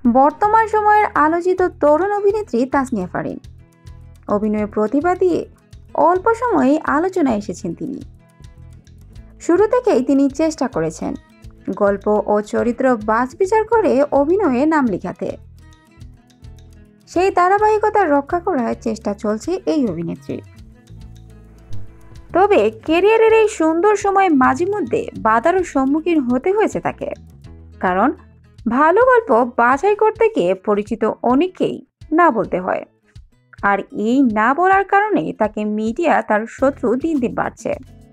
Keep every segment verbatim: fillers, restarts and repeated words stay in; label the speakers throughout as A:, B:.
A: বর্তমান সময়ের আলোচিত তরুণ অভিনেত্রী তাসনিয়া ফারিন। অভিনয়ের প্রতিভা দিয়ে অল্প সময়েই আলোচনায় এসেছেন তিনি। শুরু থেকেই তিনি চেষ্টা করেছেন গল্প ও চরিত্র বাছবিচার করে অভিনয়ে নাম লেখাতে। সেই ধারাবাহিকতা রক্ষা করার চেষ্টা চলছে এই অভিনেত্রীর। তবে ক্যারিয়ারের এই সুন্দর সময় মাঝে মধ্যে বাধারও সম্মুখীন হতে হয়েছে তাকে, কারণ ভালো গল্প বাছাই করতে গিয়ে পরিচিত অনেককেই না বলতে হয়, আর এই না বলার কারণে তাকে মিডিয়া তার শত্রু দিন দিন বাড়ছে।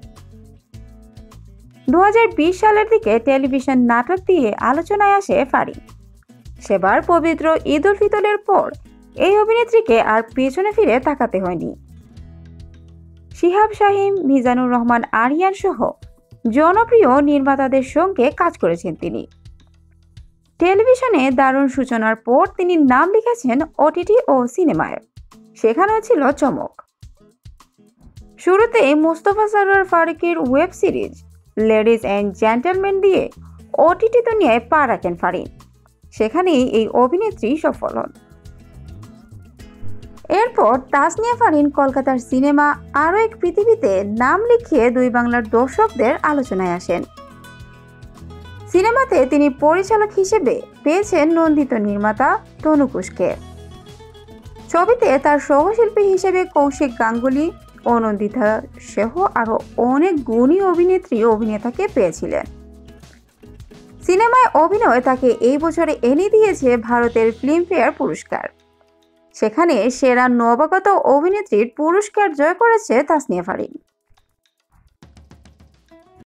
A: দু হাজার বিশ সালের দিকে টেলিভিশন নাটক দিয়ে আলোচনায় আসে ফারিন। সেবার পবিত্র ঈদ উল ফিতরের পর এই অভিনেত্রীকে আর পেছনে ফিরে তাকাতে হয়নি। শিহাব শাহীন, মিজানুর রহমান আরিয়ান সহ জনপ্রিয় নির্মাতাদের সঙ্গে কাজ করেছেন তিনি। টেলিভিশনে দারুণ সূচনার পর তিনি নাম লিখেছেন ওটিটি ও সিনেমায়, সেখানেও ছিল চমক। শুরুতে মোস্তফা সরোয়ার ফারুকের web series ladies and gentleman দিয়ে ওটিটি দুনিয়ায় পা রাখেন ফারিন, সেখানেই এই অভিনেত্রী সফল হন। এরপর তাসনিয়া ফারিন কলকাতার সিনেমা আরও এক পৃথিবীতে নাম লিখিয়ে দুই বাংলার দর্শকদের আলোচনায় আসেন। সিনেমাতে তিনি পরিচালক হিসেবে পেয়েছেন নন্দিত নির্মাতা তনু ঘোষকে। ছবিতে তার সহশিল্পী হিসেবে কৌশিক গাঙ্গুলি ও নন্দিতা সহ আরও অনেক গুণী অভিনেত্রী অভিনেতাকে পেয়েছিলেন। সিনেমায় অভিনয় তাকে এই বছরে এনে দিয়েছে ভারতের ফিল্মফেয়ার পুরস্কার, সেখানে সেরা নবাগত অভিনেত্রীর পুরস্কার জয় করেছে তাসনিয়া ফারিন।